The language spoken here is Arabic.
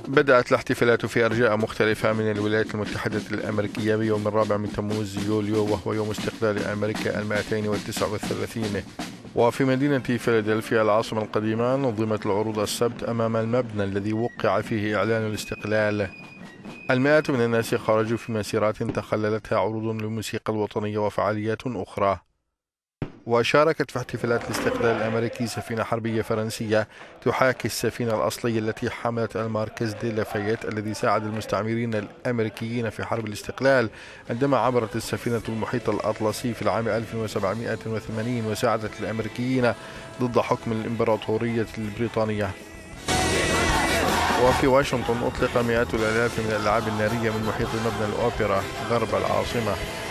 بدأت الاحتفالات في أرجاء مختلفة من الولايات المتحدة الأمريكية بيوم الرابع من تموز يوليو، وهو يوم استقلال أمريكا 239. وفي مدينة فيلادلفيا العاصمة القديمة نظمت العروض السبت أمام المبنى الذي وقع فيه إعلان الاستقلال. المئات من الناس خرجوا في مسيرات تخللتها عروض للموسيقى الوطنية وفعاليات أخرى. وشاركت في احتفالات الاستقلال الأمريكي سفينة حربية فرنسية تحاكي السفينة الأصلية التي حملت الماركيز دي لافايت الذي ساعد المستعمرين الأمريكيين في حرب الاستقلال عندما عبرت السفينة المحيط الأطلسي في العام 1780 وساعدت الأمريكيين ضد حكم الإمبراطورية البريطانية. وفي واشنطن أطلق مئات الآلاف من الألعاب النارية من محيط مبنى الأوبرا غرب العاصمة.